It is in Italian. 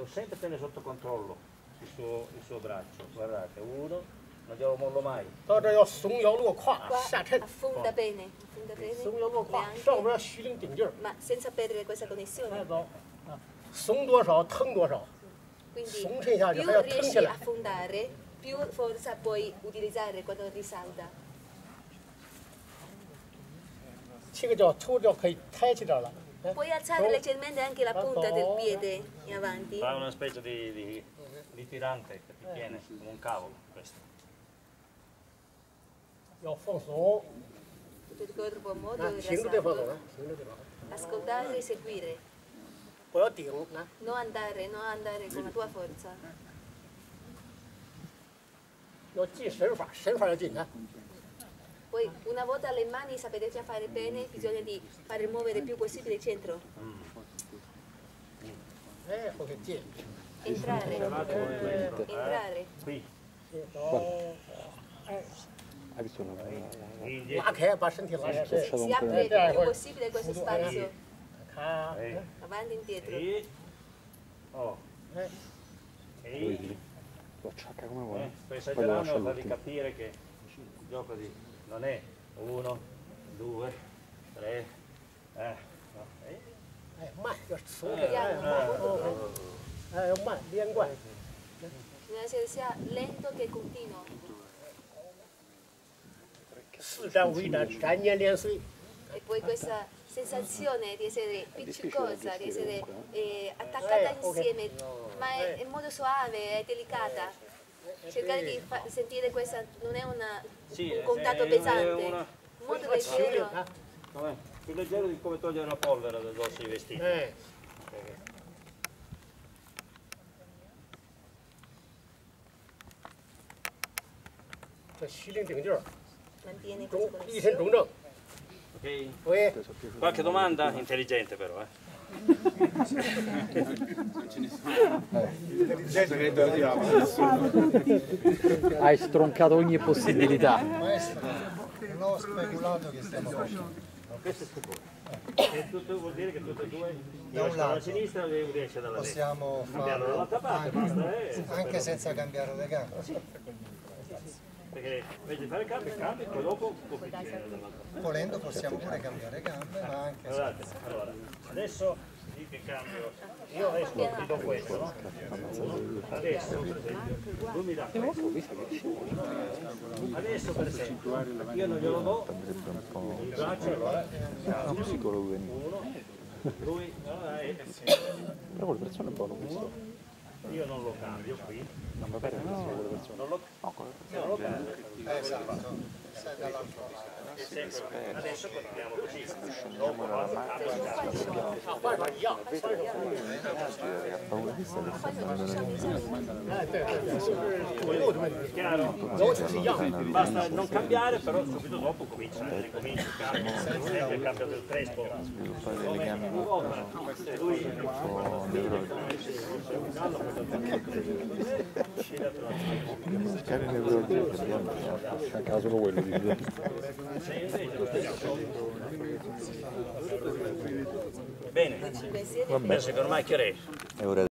Devo sempre tenere sotto controllo il suo braccio. Guardate, uno, non glielo mollo mai. 到这要松腰落胯， Qua 下沉， affonda bene, affonda bene. 松腰落胯， Neanche, 上边虚灵顶劲儿， ma senza perdere questa connessione. 太糟啊！松多少腾多少， Quindi 松沉下去 più 还要腾 riesci 起 a 来。 affondare, più forza puoi utilizzare quando risalta. 这个脚头脚可以抬起点了。 Puoi alzare leggermente anche la punta del piede in avanti. Fa una specie di tirante che ti tiene come un cavolo questo. 要放松， Tutto il corpo molto 停住再放松 rilassato. 啊，停住再放松， Ascoltare e seguire. 不要顶，来， Non andare con la tua forza. 要进身法，身法要进来。 Poi una volta le mani sapete già fare bene, bisogna di fare muovere il più possibile il centro. 哎，后头进， Entrare, entrare. Qui, 哎， Hai visto la indietro. 拉开，把身体拉开， Si apre il più possibile questo spazio. 看， Avanti e indietro. Sì. Oh. Sì. Lo acciacca come vuole. Sto Poi lo esagerando lascia per farvi all'ultimo. capire che il gioco non è 1, 2, 3, no. 哎，慢，要松， Piano, molto 哎，要慢，连贯。 Bisogna essere sia lento che continuo. 四站为战，战年连随。 E poi questa sensazione di essere appiccicosa, di essere attaccata insieme, ma è in modo suave, è delicata. Cercare di sentire questa, non è un contatto pesante, molto leggero. Com'è? Più leggero di come togliere una polvere dal dosso dei vestiti. 哎，这虚灵顶劲儿， Mantiene 中 questa 一身 connessione. 中正。 Ok? 喂， Qualche domanda? Intelligente però, Hai stroncato ogni possibilità. Maestro, non ho speculato che stiamo facendo. Questo è stupendo. Tutto vuol dire che tutte e due, io esco dalla sinistra e lui esce dalla destra. Possiamo Cambiare dall'altra parte, basta, anche senza cambiare le gambe. Perché invece di fare cambi, poi dopo cominci dall'altra parte. Volendo possiamo pure cambiare gambe, ma anche Guardate, allora, adesso sì che cambio, io esco e ti do questo, no? Adesso per esempio, lui mi dà questo. Adesso per esempio, io non glielo do, il braccio allora, Un psicologo veniva. uno, lui, Però quelle persone è buono questo. io non lo cambio qui, Non va bene questo con quelle persone. non lo cambio. esatto, sei dall'altro lato. Adesso continuiamo così. 换法一样，换法。 Ha paura di stare facendo 哎，对对对，就是左右的问题， Chiaro? 柔是一样。 Basta non cambiare, però subito dopo comincia il cambio, non è che il cambio del crespo. sviluppare delle gambe Una volta lui un po' cercare neurologica a caso solo quello di bene, Ci pensieri. adesso che ormai che ore è? è ora